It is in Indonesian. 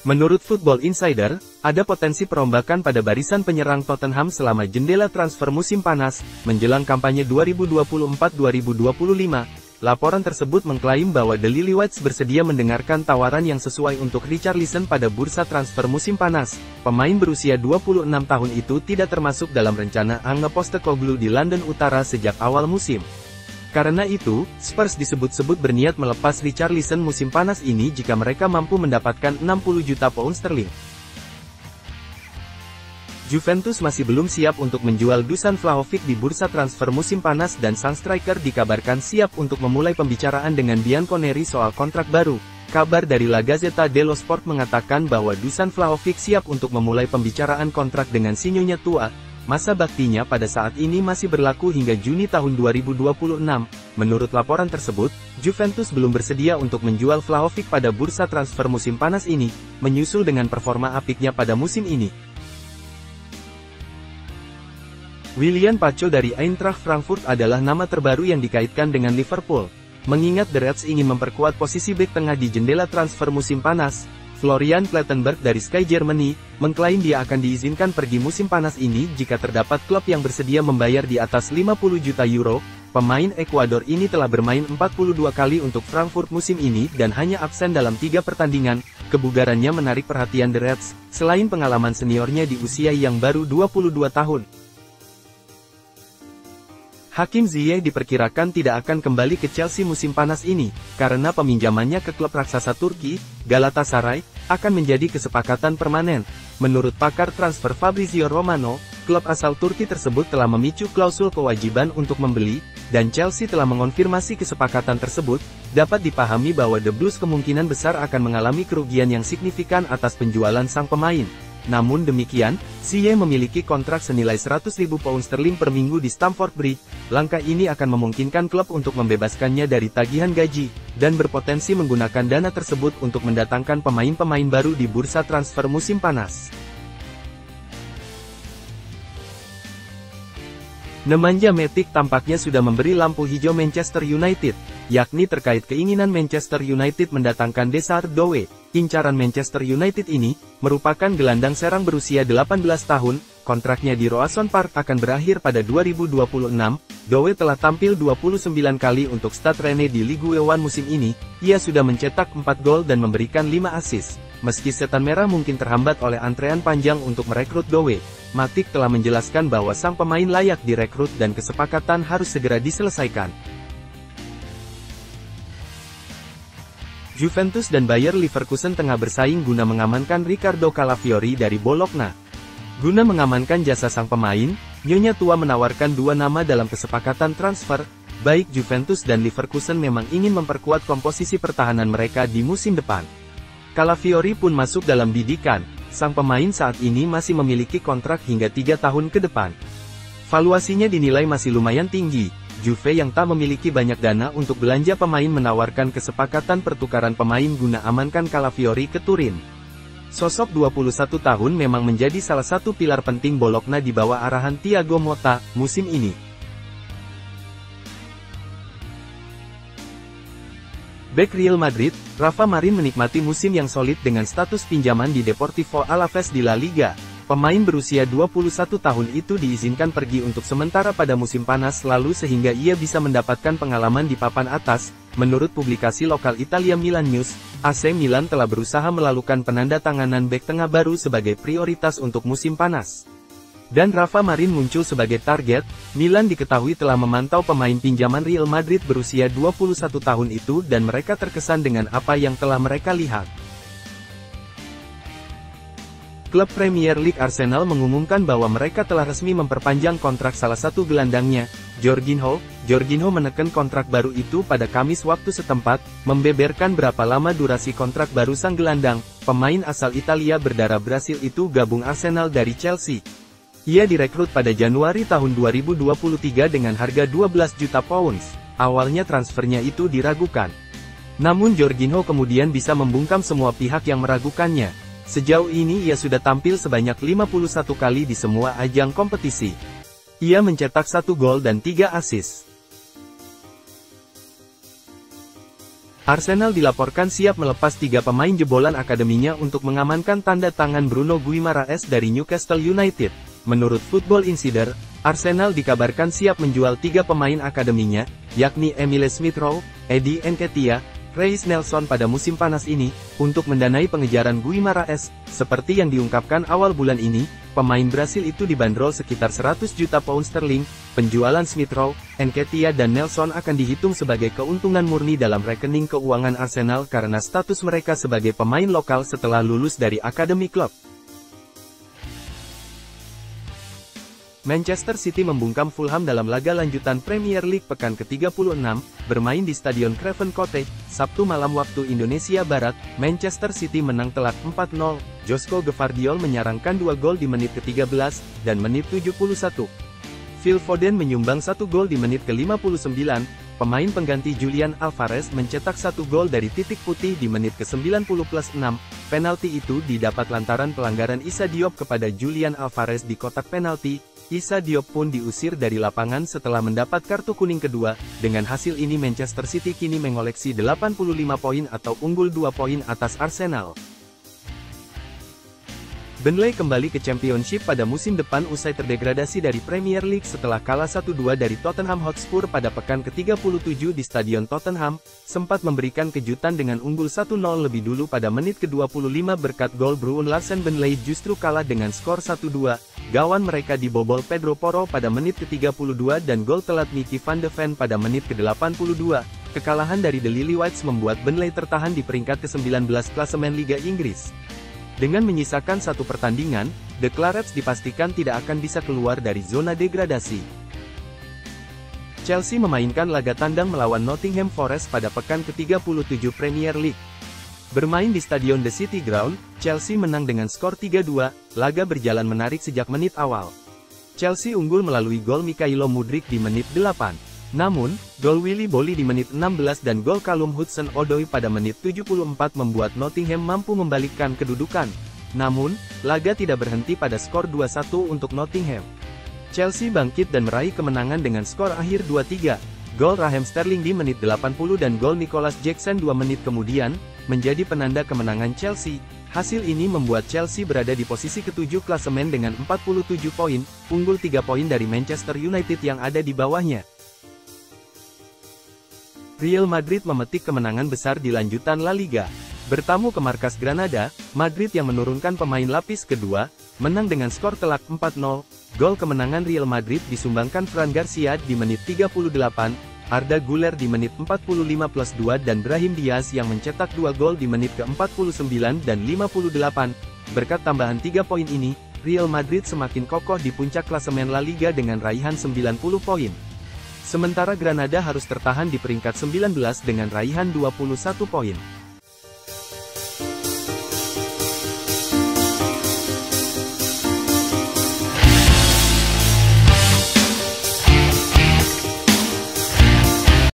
Menurut Football Insider, ada potensi perombakan pada barisan penyerang Tottenham selama jendela transfer musim panas, menjelang kampanye 2024-2025. Laporan tersebut mengklaim bahwa The Lilywhite's bersedia mendengarkan tawaran yang sesuai untuk Richarlison pada bursa transfer musim panas. Pemain berusia 26 tahun itu tidak termasuk dalam rencana Ange Postecoglou di London Utara sejak awal musim. Karena itu, Spurs disebut-sebut berniat melepas Richarlison musim panas ini jika mereka mampu mendapatkan 60 juta pound sterling. Juventus masih belum siap untuk menjual Dusan Vlahovic di bursa transfer musim panas dan sang striker dikabarkan siap untuk memulai pembicaraan dengan Bianconeri soal kontrak baru. Kabar dari La Gazzetta dello Sport mengatakan bahwa Dusan Vlahovic siap untuk memulai pembicaraan kontrak dengan si nyonya tua. Masa baktinya pada saat ini masih berlaku hingga Juni tahun 2026. Menurut laporan tersebut, Juventus belum bersedia untuk menjual Vlahovic pada bursa transfer musim panas ini, menyusul dengan performa apiknya pada musim ini. Willian Pacho dari Eintracht Frankfurt adalah nama terbaru yang dikaitkan dengan Liverpool. Mengingat The Reds ingin memperkuat posisi bek tengah di jendela transfer musim panas, Florian Plettenberg dari Sky Germany, mengklaim dia akan diizinkan pergi musim panas ini jika terdapat klub yang bersedia membayar di atas 50 juta euro. Pemain Ekuador ini telah bermain 42 kali untuk Frankfurt musim ini dan hanya absen dalam 3 pertandingan. Kebugarannya menarik perhatian The Reds, selain pengalaman seniornya di usia yang baru 22 tahun. Hakim Ziyech diperkirakan tidak akan kembali ke Chelsea musim panas ini, karena peminjamannya ke klub raksasa Turki, Galatasaray, akan menjadi kesepakatan permanen. Menurut pakar transfer Fabrizio Romano, klub asal Turki tersebut telah memicu klausul kewajiban untuk membeli, dan Chelsea telah mengonfirmasi kesepakatan tersebut. Dapat dipahami bahwa The Blues kemungkinan besar akan mengalami kerugian yang signifikan atas penjualan sang pemain. Namun demikian, Ziyech memiliki kontrak senilai 100.000 pound sterling per minggu di Stamford Bridge. Langkah ini akan memungkinkan klub untuk membebaskannya dari tagihan gaji, dan berpotensi menggunakan dana tersebut untuk mendatangkan pemain-pemain baru di bursa transfer musim panas. Nemanja Matic tampaknya sudah memberi lampu hijau Manchester United, yakni terkait keinginan Manchester United mendatangkan Desart Doué. Incaran Manchester United ini, merupakan gelandang serang berusia 18 tahun, kontraknya di Roazhon Park akan berakhir pada 2026. Doué telah tampil 29 kali untuk Stade Rennais di Ligue 1 musim ini, ia sudah mencetak 4 gol dan memberikan 5 assist. Meski Setan Merah mungkin terhambat oleh antrean panjang untuk merekrut Doué, Matic telah menjelaskan bahwa sang pemain layak direkrut dan kesepakatan harus segera diselesaikan. Juventus dan Bayer Leverkusen tengah bersaing guna mengamankan Riccardo Calafiori dari Bologna. Guna mengamankan jasa sang pemain, nyonya tua menawarkan 2 nama dalam kesepakatan transfer. Baik Juventus dan Leverkusen memang ingin memperkuat komposisi pertahanan mereka di musim depan. Calafiori pun masuk dalam bidikan. Sang pemain saat ini masih memiliki kontrak hingga 3 tahun ke depan. Valuasinya dinilai masih lumayan tinggi. Juve yang tak memiliki banyak dana untuk belanja pemain menawarkan kesepakatan pertukaran pemain guna amankan Calafiori ke Turin. Sosok 21 tahun memang menjadi salah satu pilar penting Bologna di bawah arahan Thiago Motta musim ini. Bek Real Madrid, Rafa Marin menikmati musim yang solid dengan status pinjaman di Deportivo Alaves di La Liga. Pemain berusia 21 tahun itu diizinkan pergi untuk sementara pada musim panas lalu sehingga ia bisa mendapatkan pengalaman di papan atas. Menurut publikasi lokal Italia Milan News, AC Milan telah berusaha melakukan penandatanganan bek tengah baru sebagai prioritas untuk musim panas. Dan Rafa Marin muncul sebagai target. Milan diketahui telah memantau pemain pinjaman Real Madrid berusia 21 tahun itu dan mereka terkesan dengan apa yang telah mereka lihat. Klub Premier League Arsenal mengumumkan bahwa mereka telah resmi memperpanjang kontrak salah satu gelandangnya, Jorginho. Jorginho menekan kontrak baru itu pada Kamis waktu setempat, membeberkan berapa lama durasi kontrak baru sang gelandang. Pemain asal Italia berdarah Brasil itu gabung Arsenal dari Chelsea. Ia direkrut pada Januari tahun 2023 dengan harga 12 juta pounds. Awalnya transfernya itu diragukan. Namun Jorginho kemudian bisa membungkam semua pihak yang meragukannya. Sejauh ini ia sudah tampil sebanyak 51 kali di semua ajang kompetisi. Ia mencetak 1 gol dan 3 assist. Arsenal dilaporkan siap melepas 3 pemain jebolan akademinya untuk mengamankan tanda tangan Bruno Guimaraes dari Newcastle United. Menurut Football Insider, Arsenal dikabarkan siap menjual 3 pemain akademinya, yakni Emile Smith-Rowe, Eddie Nketiah, Reiss Nelson pada musim panas ini, untuk mendanai pengejaran Guimaraes. Seperti yang diungkapkan awal bulan ini, pemain Brasil itu dibanderol sekitar 100 juta pound sterling. Penjualan Smith-Rowe, Nketiah dan Nelson akan dihitung sebagai keuntungan murni dalam rekening keuangan Arsenal karena status mereka sebagai pemain lokal setelah lulus dari akademi klub. Manchester City membungkam Fulham dalam laga lanjutan Premier League pekan ke-36, bermain di Stadion Craven Cottage, Sabtu malam waktu Indonesia Barat. Manchester City menang telak 4-0, Josko Gvardiol menyarangkan 2 gol di menit ke-13, dan menit 71. Phil Foden menyumbang 1 gol di menit ke-59, pemain pengganti Julian Alvarez mencetak 1 gol dari titik putih di menit ke-90+6, penalti itu didapat lantaran pelanggaran Issa Diop kepada Julian Alvarez di kotak penalti. Issa Diop pun diusir dari lapangan setelah mendapat kartu kuning kedua. Dengan hasil ini Manchester City kini mengoleksi 85 poin atau unggul 2 poin atas Arsenal. Burnley kembali ke Championship pada musim depan usai terdegradasi dari Premier League setelah kalah 1-2 dari Tottenham Hotspur pada pekan ke-37 di Stadion Tottenham, sempat memberikan kejutan dengan unggul 1-0 lebih dulu pada menit ke-25 berkat gol Bruun Larsen. Burnley justru kalah dengan skor 1-2, gawang mereka dibobol Pedro Porro pada menit ke-32 dan gol telat Mickey van de Ven pada menit ke-82. Kekalahan dari The Lily-Whites membuat Burnley tertahan di peringkat ke-19 klasemen Liga Inggris. Dengan menyisakan 1 pertandingan, The Clarets dipastikan tidak akan bisa keluar dari zona degradasi. Chelsea memainkan laga tandang melawan Nottingham Forest pada pekan ke-37 Premier League. Bermain di Stadion The City Ground, Chelsea menang dengan skor 3-2, laga berjalan menarik sejak menit awal. Chelsea unggul melalui gol Mykhailo Mudryk di menit 8. Namun, gol Willy Boly di menit 16 dan gol Callum Hudson-Odoi pada menit 74 membuat Nottingham mampu membalikkan kedudukan. Namun, laga tidak berhenti pada skor 2-1 untuk Nottingham. Chelsea bangkit dan meraih kemenangan dengan skor akhir 2-3. Gol Raheem Sterling di menit 80 dan gol Nicholas Jackson 2 menit kemudian, menjadi penanda kemenangan Chelsea. Hasil ini membuat Chelsea berada di posisi ke-7 klasemen dengan 47 poin, unggul 3 poin dari Manchester United yang ada di bawahnya. Real Madrid memetik kemenangan besar di lanjutan La Liga. Bertamu ke markas Granada, Madrid yang menurunkan pemain lapis kedua, menang dengan skor telak 4-0. Gol kemenangan Real Madrid disumbangkan Fran Garcia di menit 38, Arda Güler di menit 45+2 dan Brahim Diaz yang mencetak 2 gol di menit ke-49 dan 58. Berkat tambahan 3 poin ini, Real Madrid semakin kokoh di puncak klasemen La Liga dengan raihan 90 poin. Sementara Granada harus tertahan di peringkat 19 dengan raihan 21 poin.